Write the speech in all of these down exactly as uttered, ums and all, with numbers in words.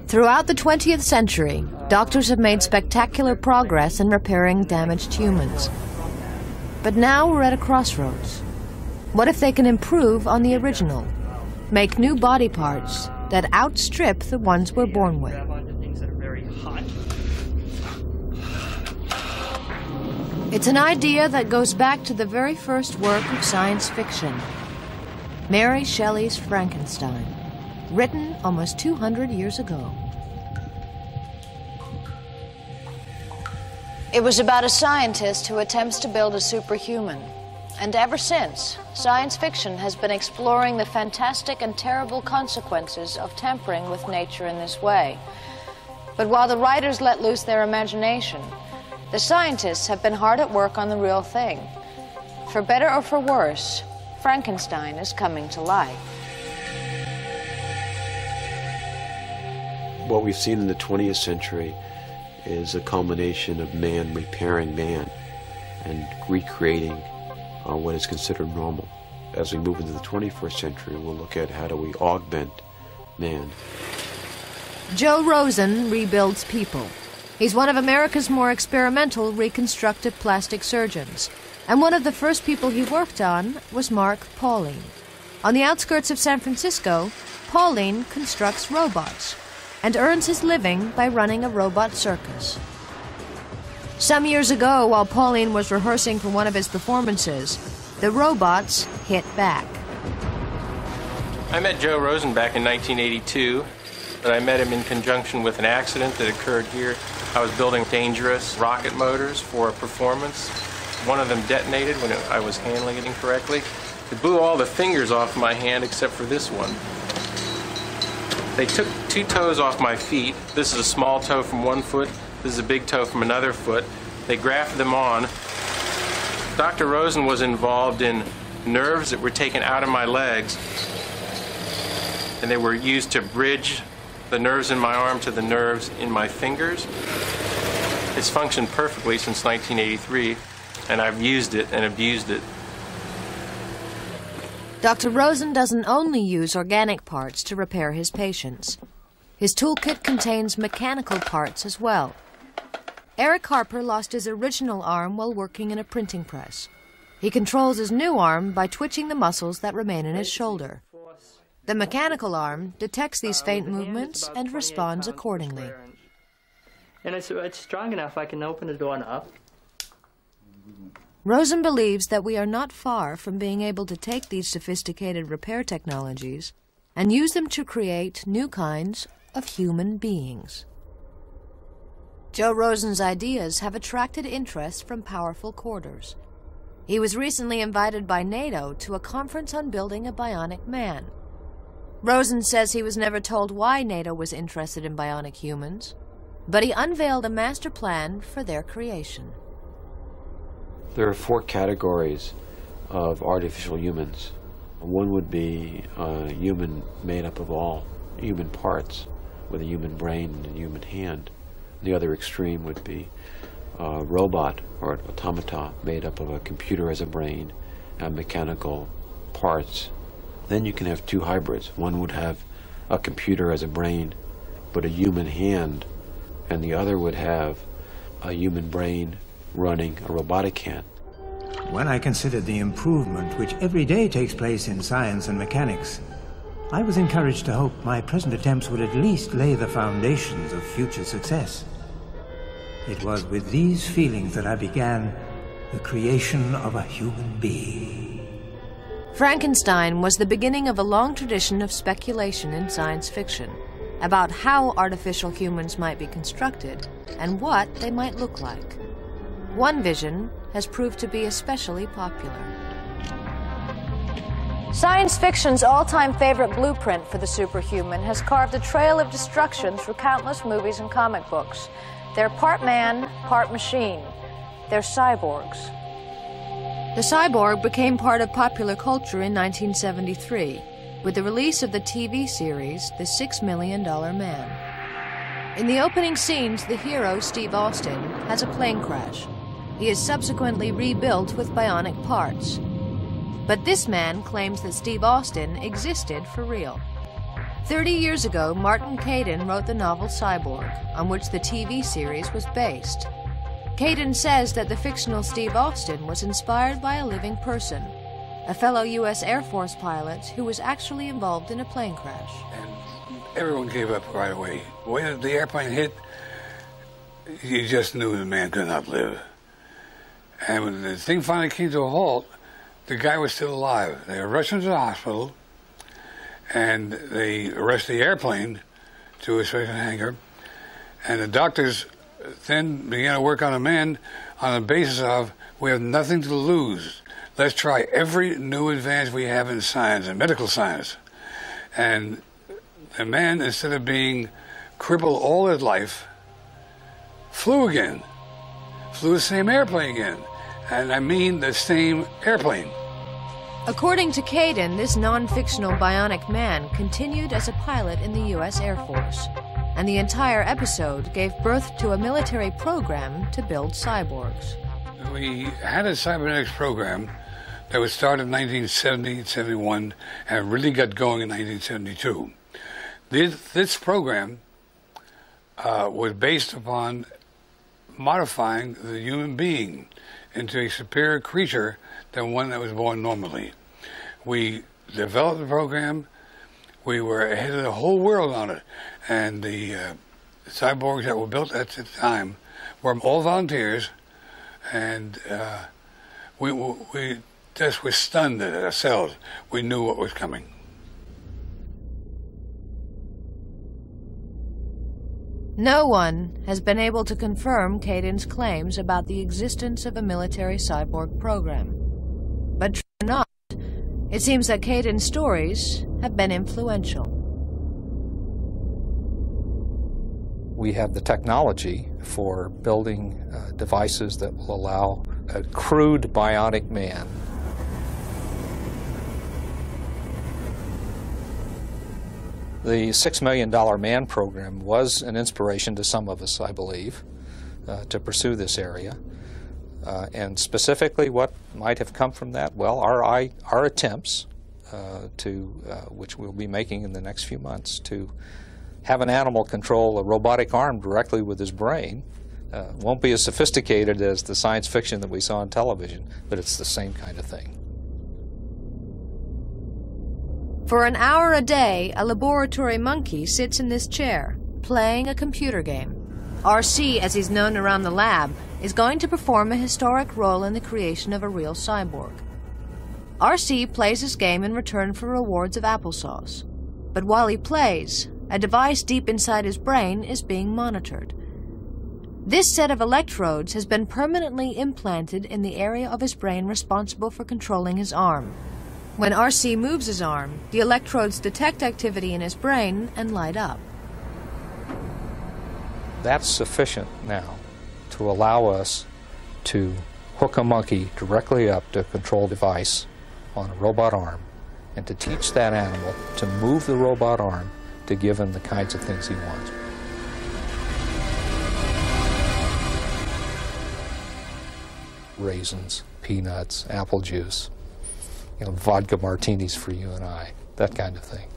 Throughout the twentieth century, doctors have made spectacular progress in repairing damaged humans. But now we're at a crossroads. What if they can improve on the original? Make new body parts that outstrip the ones we're born with? It's an idea that goes back to the very first work of science fiction, Mary Shelley's Frankenstein, written almost two hundred years ago. It was about a scientist who attempts to build a superhuman. And ever since, science fiction has been exploring the fantastic and terrible consequences of tampering with nature in this way. But while the writers let loose their imagination, the scientists have been hard at work on the real thing. For better or for worse, Frankenstein is coming to life. What we've seen in the twentieth century is a culmination of man repairing man and recreating uh, what is considered normal. As we move into the twenty-first century, we'll look at how do we augment man. Joe Rosen rebuilds people. He's one of America's more experimental reconstructive plastic surgeons, and one of the first people he worked on was Mark Pauling. On the outskirts of San Francisco, Pauling constructs robots and earns his living by running a robot circus. Some years ago, while Pauling was rehearsing for one of his performances, the robots hit back. I met Joe Rosen back in nineteen eighty-two, but I met him in conjunction with an accident that occurred here. I was building dangerous rocket motors for a performance. One of them detonated when it, I was handling it incorrectly. It blew all the fingers off my hand except for this one. They took two toes off my feet. This is a small toe from one foot. This is a big toe from another foot. They grafted them on. Doctor Rosen was involved in nerves that were taken out of my legs, and they were used to bridge the nerves in my arm to the nerves in my fingers. It's functioned perfectly since nineteen eighty-three, and I've used it and abused it. Doctor Rosen doesn't only use organic parts to repair his patients. His toolkit contains mechanical parts as well. Eric Harper lost his original arm while working in a printing press. He controls his new arm by twitching the muscles that remain in his shoulder. The mechanical arm detects these faint movements and responds accordingly. And it's, it's strong enough I can open the door up. Rosen believes that we are not far from being able to take these sophisticated repair technologies and use them to create new kinds of human beings. Joe Rosen's ideas have attracted interest from powerful quarters. He was recently invited by NATO to a conference on building a bionic man. Rosen says he was never told why NATO was interested in bionic humans, but he unveiled a master plan for their creation. There are four categories of artificial humans. One would be a human made up of all human parts, with a human brain and a human hand. The other extreme would be a robot or an automata made up of a computer as a brain and mechanical parts. Then you can have two hybrids. One would have a computer as a brain, but a human hand, and the other would have a human brain running a robotic hand. When I considered the improvement which every day takes place in science and mechanics, I was encouraged to hope my present attempts would at least lay the foundations of future success. It was with these feelings that I began the creation of a human being. Frankenstein was the beginning of a long tradition of speculation in science fiction about how artificial humans might be constructed and what they might look like. One vision has proved to be especially popular. Science fiction's all-time favorite blueprint for the superhuman has carved a trail of destruction through countless movies and comic books. They're part man, part machine. They're cyborgs. The cyborg became part of popular culture in nineteen seventy-three with the release of the T V series The Six Million Dollar Man. In the opening scenes, the hero, Steve Austin, has a plane crash. He is subsequently rebuilt with bionic parts. But this man claims that Steve Austin existed for real. Thirty years ago, Martin Caidin wrote the novel Cyborg, on which the T V series was based. Caidin says that the fictional Steve Austin was inspired by a living person, a fellow U S Air Force pilot who was actually involved in a plane crash. And everyone gave up right away. When the airplane hit, you just knew the man could not live. And when the thing finally came to a halt, the guy was still alive. They rushed him to the hospital, and they rushed the airplane to a special hangar, and the doctors then began to work on a man on the basis of, we have nothing to lose. Let's try every new advance we have in science and medical science. And the man, instead of being crippled all his life, flew again. Flew the same airplane again. And I mean the same airplane. According to Caidin, this non-fictional bionic man continued as a pilot in the U S Air Force, and the entire episode gave birth to a military program to build cyborgs. We had a cybernetics program that was started in nineteen seventy, seventy-one, and really got going in nineteen seventy-two. This, this program uh, was based upon modifying the human being into a superior creature than one that was born normally. We developed the program. We were ahead of the whole world on it. And the uh, cyborgs that were built at the time were all volunteers. And uh, we, we just were stunned at ourselves. We knew what was coming. No one has been able to confirm Caidin's claims about the existence of a military cyborg program. But true or not, it seems that Caidin's stories have been influential. We have the technology for building uh, devices that will allow a crude bionic man The Six Million Dollar Man program was an inspiration to some of us, I believe, uh, to pursue this area. Uh, and specifically what might have come from that? Well, our, I, our attempts, uh, to, uh, which we'll be making in the next few months, to have an animal control a robotic arm directly with his brain. Uh, won't be as sophisticated as the science fiction that we saw on television, but it's the same kind of thing. For an hour a day, a laboratory monkey sits in this chair, playing a computer game. R C, as he's known around the lab, is going to perform a historic role in the creation of a real cyborg. R C plays this game in return for rewards of applesauce. But while he plays, a device deep inside his brain is being monitored. This set of electrodes has been permanently implanted in the area of his brain responsible for controlling his arm. When R C moves his arm, the electrodes detect activity in his brain and light up. That's sufficient now to allow us to hook a monkey directly up to a control device on a robot arm and to teach that animal to move the robot arm to give him the kinds of things he wants. Raisins, peanuts, apple juice, you know, vodka martinis for you and I, that kind of thing.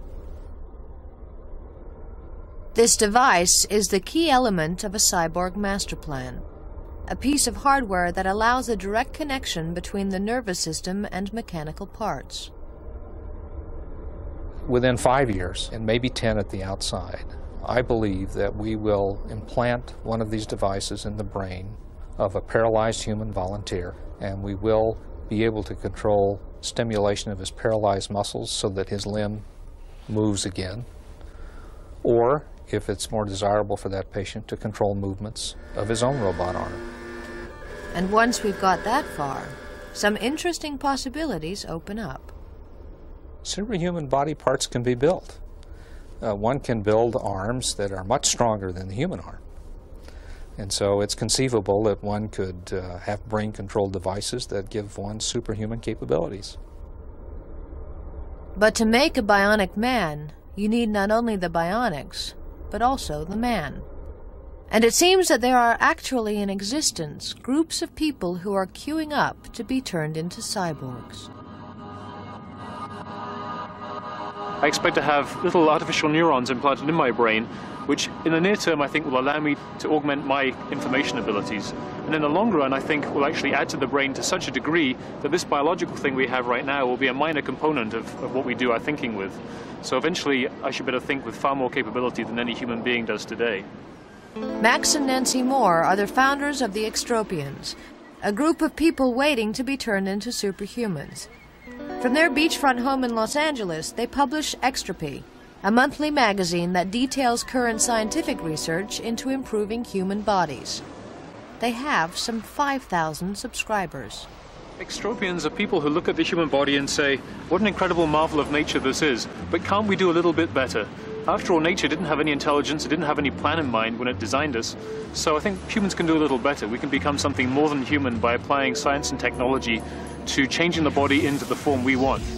This device is the key element of a cyborg master plan, a piece of hardware that allows a direct connection between the nervous system and mechanical parts. Within five years, and maybe ten at the outside, I believe that we will implant one of these devices in the brain of a paralyzed human volunteer, and we will be able to control stimulation of his paralyzed muscles so that his limb moves again, or, if it's more desirable for that patient, to control movements of his own robot arm. And once we've got that far, some interesting possibilities open up. Superhuman body parts can be built. Uh, one can build arms that are much stronger than the human arm. And so it's conceivable that one could uh, have brain-controlled devices that give one superhuman capabilities. But to make a bionic man, you need not only the bionics, but also the man. And it seems that there are actually in existence groups of people who are queuing up to be turned into cyborgs. I expect to have little artificial neurons implanted in my brain, which in the near term I think will allow me to augment my information abilities. And in the long run I think will actually add to the brain to such a degree that this biological thing we have right now will be a minor component of, of what we do our thinking with. So eventually I should be able to think with far more capability than any human being does today. Max and Nancy Moore are the founders of the Extropians, a group of people waiting to be turned into superhumans. From their beachfront home in Los Angeles, they publish Extropy, a monthly magazine that details current scientific research into improving human bodies. They have some five thousand subscribers. Extropians are people who look at the human body and say, what an incredible marvel of nature this is, but can't we do a little bit better? After all, nature didn't have any intelligence, it didn't have any plan in mind when it designed us. So I think humans can do a little better. We can become something more than human by applying science and technology to changing the body into the form we want.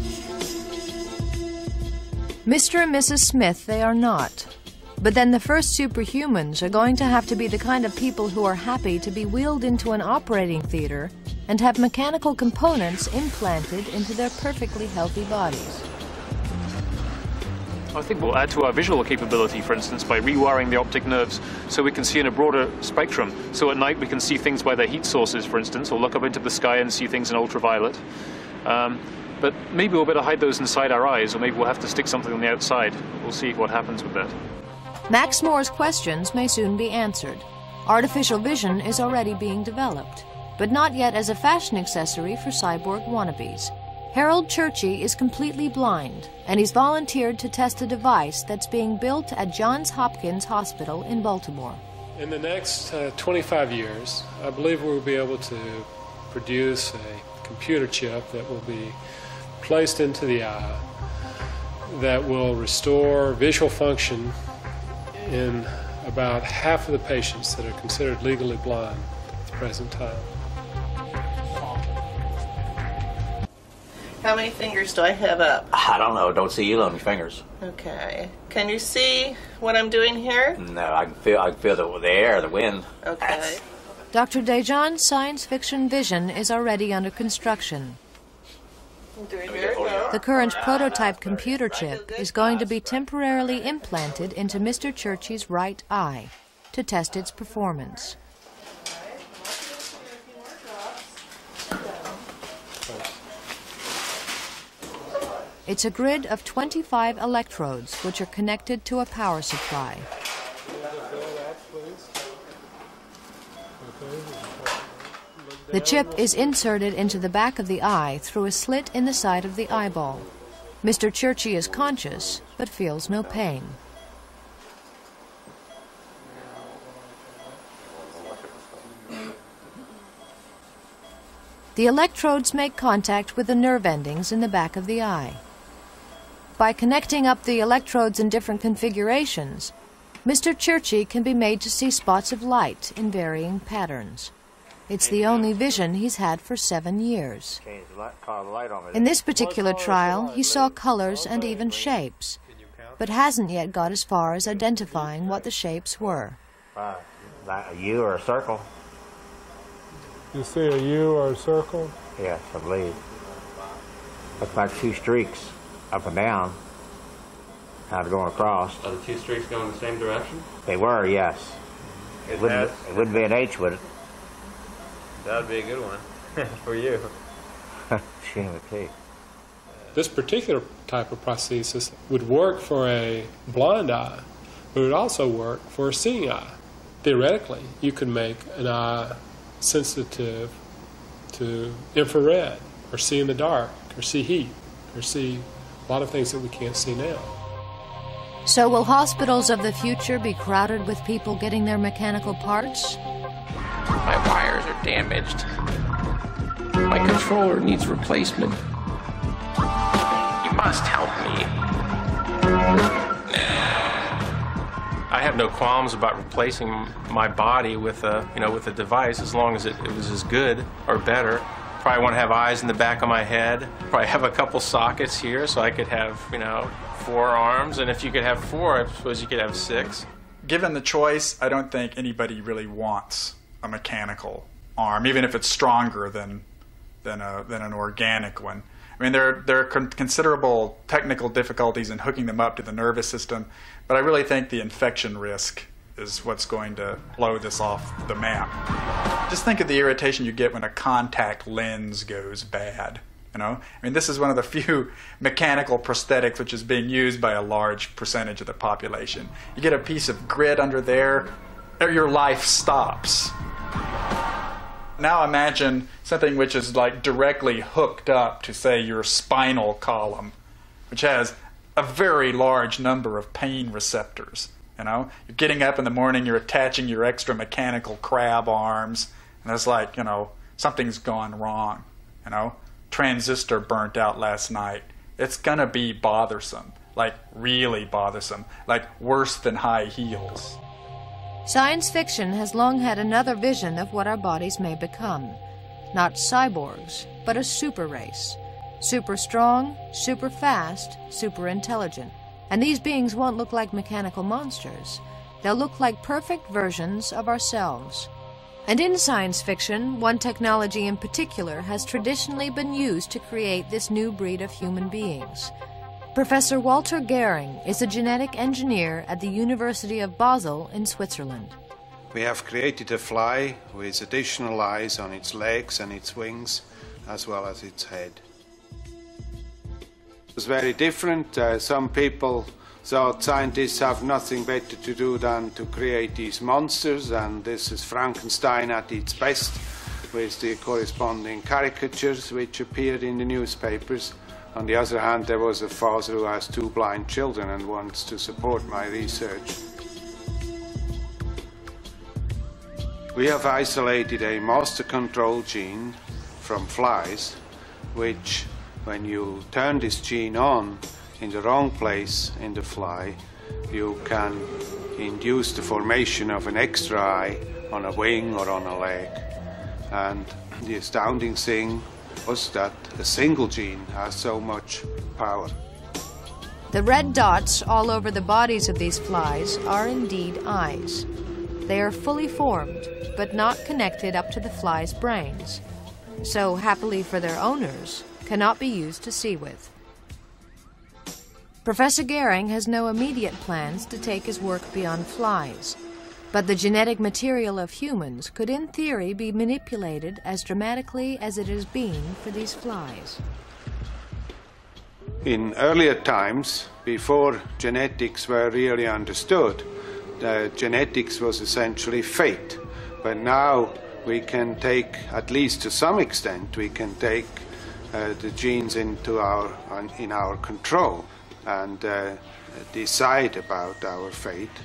Mister and Missus Smith, they are not. But then the first superhumans are going to have to be the kind of people who are happy to be wheeled into an operating theater and have mechanical components implanted into their perfectly healthy bodies. I think we'll add to our visual capability, for instance, by rewiring the optic nerves so we can see in a broader spectrum. So at night we can see things by their heat sources, for instance, or look up into the sky and see things in ultraviolet. Um, but maybe we'll better hide those inside our eyes, or maybe we'll have to stick something on the outside. We'll see what happens with that. Max Moore's questions may soon be answered. Artificial vision is already being developed, but not yet as a fashion accessory for cyborg wannabes. Harold Churchy is completely blind, and he's volunteered to test a device that's being built at Johns Hopkins Hospital in Baltimore. In the next uh, twenty-five years, I believe we'll be able to produce a computer chip that will be placed into the eye that will restore visual function in about half of the patients that are considered legally blind at the present time. How many fingers do I have up? I don't know. Don't see you on your fingers. Okay. Can you see what I'm doing here? No, I can feel. I can feel the, the air, the wind. Okay. Doctor Dejan's science fiction vision is already under construction. Doing very well. The current prototype computer chip is going to be temporarily implanted into Mister Churchy's right eye to test its performance. It's a grid of twenty-five electrodes which are connected to a power supply. The chip is inserted into the back of the eye through a slit in the side of the eyeball. Mister Churchy is conscious, but feels no pain. The electrodes make contact with the nerve endings in the back of the eye. By connecting up the electrodes in different configurations, Mister Churchy can be made to see spots of light in varying patterns. It's the only vision he's had for seven years. In this particular trial, he saw colors and even shapes, but hasn't yet got as far as identifying what the shapes were. Uh, like a U or a circle? You see a U or a circle? Yes, I believe. Looks like two streaks up and down. How they're going across. Are the two streaks going the same direction? They were, yes. It wouldn't, it wouldn't be an H, would it? That would be a good one for you. Shame it too. This particular type of prosthesis would work for a blind eye, but it would also work for a seeing eye. Theoretically, you could make an eye sensitive to infrared, or see in the dark, or see heat, or see a lot of things that we can't see now. So will hospitals of the future be crowded with people getting their mechanical parts? My wires are damaged. My controller needs replacement. You must help me. I have no qualms about replacing my body with a, you know, with a device as long as it, it was as good or better. Probably want to have eyes in the back of my head. Probably have a couple sockets here so I could have, you know, four arms. And if you could have four, I suppose you could have six. Given the choice, I don't think anybody really wants a mechanical arm, even if it's stronger than than a than an organic one. I mean, there, there are con considerable technical difficulties in hooking them up to the nervous system, but I really think the infection risk is what's going to blow this off the map. Just think of the irritation you get when a contact lens goes bad. You know, I mean, this is one of the few mechanical prosthetics which is being used by a large percentage of the population. You get a piece of grit under there, your life stops. Now imagine something which is like directly hooked up to, say, your spinal column, which has a very large number of pain receptors. You know, you're getting up in the morning, you're attaching your extra mechanical crab arms, and it's like, you know, something's gone wrong. You know, transistor burnt out last night. It's gonna be bothersome, like really bothersome, like worse than high heels. Science fiction has long had another vision of what our bodies may become. Not cyborgs, but a super race. Super strong, super fast, super intelligent. And these beings won't look like mechanical monsters. They'll look like perfect versions of ourselves. And in science fiction, one technology in particular has traditionally been used to create this new breed of human beings. Professor Walter Gehring is a genetic engineer at the University of Basel in Switzerland. We have created a fly with additional eyes on its legs and its wings, as well as its head. It was very different. Uh, some people thought scientists have nothing better to do than to create these monsters, and this is Frankenstein at its best, with the corresponding caricatures which appeared in the newspapers. On the other hand, there was a father who has two blind children and wants to support my research. We have isolated a master control gene from flies, which, when you turn this gene on in the wrong place in the fly, you can induce the formation of an extra eye on a wing or on a leg. And the astounding thing was that a single gene has so much power. The red dots all over the bodies of these flies are indeed eyes. They are fully formed, but not connected up to the fly's brains. So, happily for their owners, cannot be used to see with. Professor Gehring has no immediate plans to take his work beyond flies, but the genetic material of humans could in theory be manipulated as dramatically as it has been for these flies. In earlier times, before genetics were really understood, the genetics was essentially fate, but now we can take, at least to some extent, we can take Uh, the genes into our, in our control and uh, decide about our fate.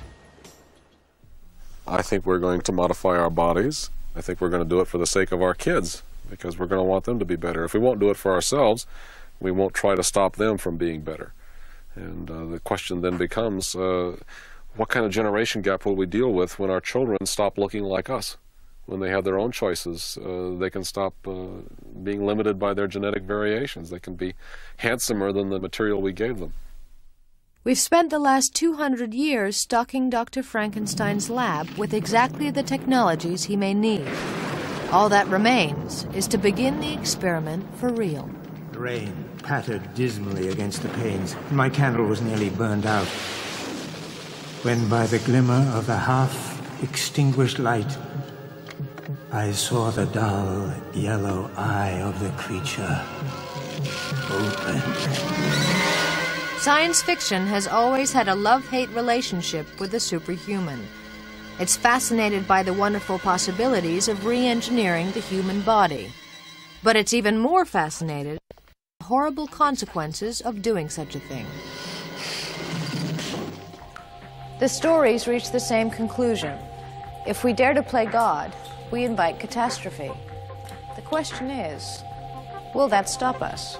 I think we're going to modify our bodies. I think we're going to do it for the sake of our kids, because we're going to want them to be better. If we won't do it for ourselves, we won't try to stop them from being better. And uh, the question then becomes, uh, what kind of generation gap will we deal with when our children stop looking like us? When they have their own choices, uh, they can stop uh, being limited by their genetic variations. They can be handsomer than the material we gave them. We've spent the last two hundred years stocking Doctor Frankenstein's lab with exactly the technologies he may need. All that remains is to begin the experiment for real. The rain pattered dismally against the panes, and my candle was nearly burned out, when by the glimmer of the half-extinguished light, I saw the dull yellow eye of the creature open. Science fiction has always had a love-hate relationship with the superhuman. It's fascinated by the wonderful possibilities of re-engineering the human body. But it's even more fascinated by the horrible consequences of doing such a thing. The stories reach the same conclusion. If we dare to play God, we invite catastrophe. The question is, will that stop us?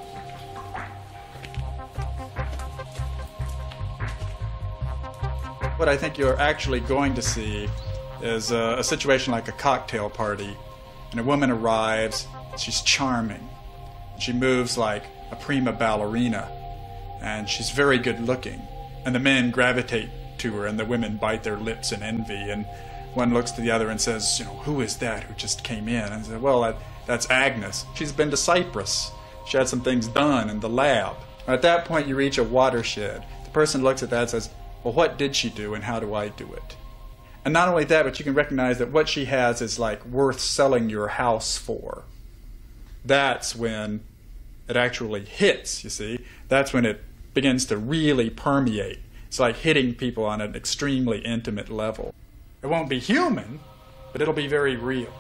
What I think you're actually going to see is a, a situation like a cocktail party, and a woman arrives, she's charming, she moves like a prima ballerina, and she's very good looking, and the men gravitate to her and the women bite their lips in envy, and one looks to the other and says, you know, who is that who just came in? And I said, well, that, that's Agnes. She's been to Cyprus. She had some things done in the lab. At that point, you reach a watershed. The person looks at that and says, well, what did she do and how do I do it? And not only that, but you can recognize that what she has is like worth selling your house for. That's when it actually hits, you see. That's when it begins to really permeate. It's like hitting people on an extremely intimate level. It won't be human, but it'll be very real.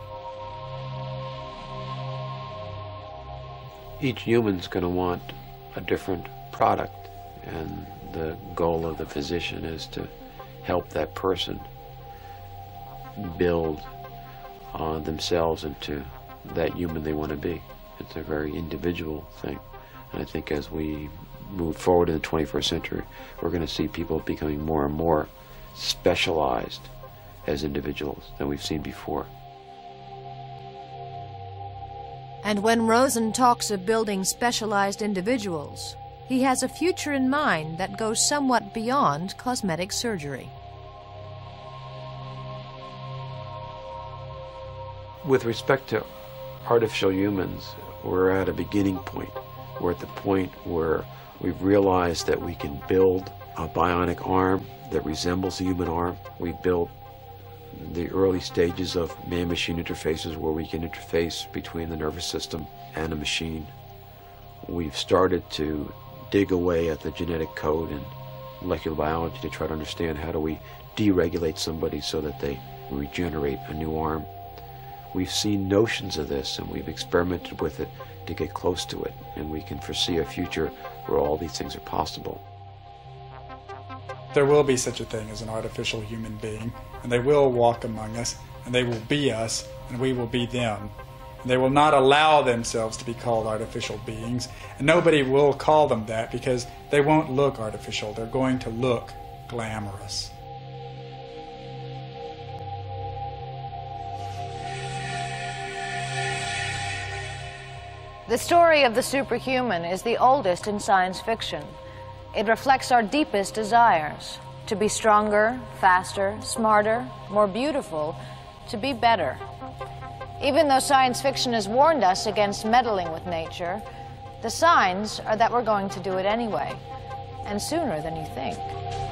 Each human's going to want a different product, and the goal of the physician is to help that person build uh, themselves into that human they want to be. It's a very individual thing, and I think as we move forward in the twenty-first century, we're going to see people becoming more and more specialized as individuals than we've seen before. And when Rosen talks of building specialized individuals, he has a future in mind that goes somewhat beyond cosmetic surgery. With respect to artificial humans, we're at a beginning point. We're at the point where we've realized that we can build a bionic arm that resembles a human arm. We've built the early stages of man-machine interfaces where we can interface between the nervous system and a machine. We've started to dig away at the genetic code in molecular biology to try to understand how do we deregulate somebody so that they regenerate a new arm. We've seen notions of this and we've experimented with it to get close to it, and we can foresee a future where all these things are possible. There will be such a thing as an artificial human being, and they will walk among us, and they will be us, and we will be them. And they will not allow themselves to be called artificial beings, and nobody will call them that because they won't look artificial. They're going to look glamorous. The story of the superhuman is the oldest in science fiction. It reflects our deepest desires, to be stronger, faster, smarter, more beautiful, to be better. Even though science fiction has warned us against meddling with nature, the signs are that we're going to do it anyway, and sooner than you think.